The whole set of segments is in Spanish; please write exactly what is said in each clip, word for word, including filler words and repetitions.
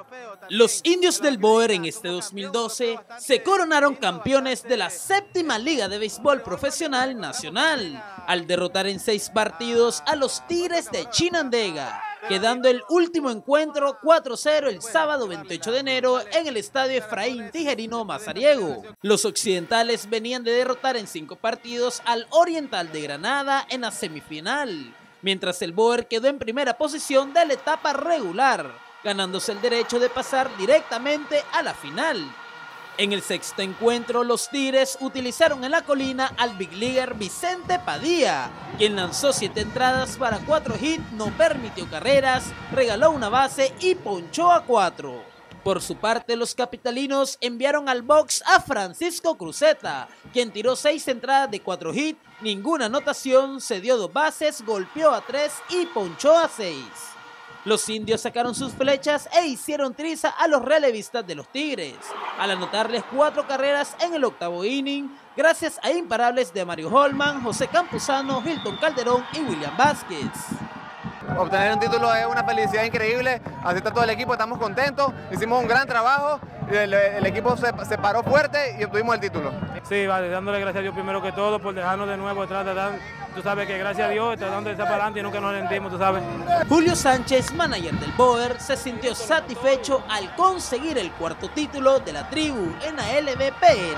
Los indios del Bóer en este dos mil doce se coronaron campeones de la séptima Liga de Béisbol Profesional Nacional, al derrotar en seis partidos a los Tigres de Chinandega, quedando el último encuentro cuatro cero el sábado veintiocho de enero en el estadio Efraín Tijerino Mazariego. Los occidentales venían de derrotar en cinco partidos al Oriental de Granada en la semifinal, mientras el Bóer quedó en primera posición de la etapa regular, ganándose el derecho de pasar directamente a la final. En el sexto encuentro, los Tigres utilizaron en la colina al big leaguer Vicente Padilla, quien lanzó siete entradas para cuatro hits, no permitió carreras, regaló una base y ponchó a cuatro. Por su parte, los capitalinos enviaron al box a Francisco Cruzeta, quien tiró seis entradas de cuatro hits, ninguna anotación, cedió dos bases, golpeó a tres y ponchó a seis. Los indios sacaron sus flechas e hicieron triza a los relevistas de los Tigres, al anotarles cuatro carreras en el octavo inning, gracias a imparables de Mario Holman, José Campuzano, Hilton Calderón y William Vázquez. Obtener un título es una felicidad increíble, así está todo el equipo, estamos contentos, hicimos un gran trabajo, el, el equipo se, se paró fuerte y obtuvimos el título. Sí, vale, dándole gracias a Dios primero que todo por dejarnos de nuevo detrás de dar, tú sabes que gracias a Dios tratando de estar para adelante y nunca nos rendimos, tú sabes. Julio Sánchez, manager del Bóer, se sintió satisfecho al conseguir el cuarto título de la tribu en la L V P N.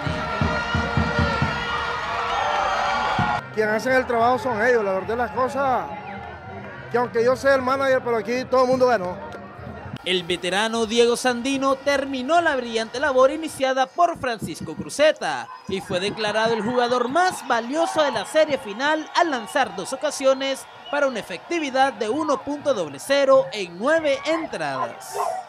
Quienes hacen el trabajo son ellos, la verdad de las cosas, que aunque yo sea el manager, pero aquí todo el mundo ganó. El veterano Diego Sandino terminó la brillante labor iniciada por Francisco Cruzeta y fue declarado el jugador más valioso de la serie final al lanzar dos ocasiones para una efectividad de uno punto cero cero en nueve entradas.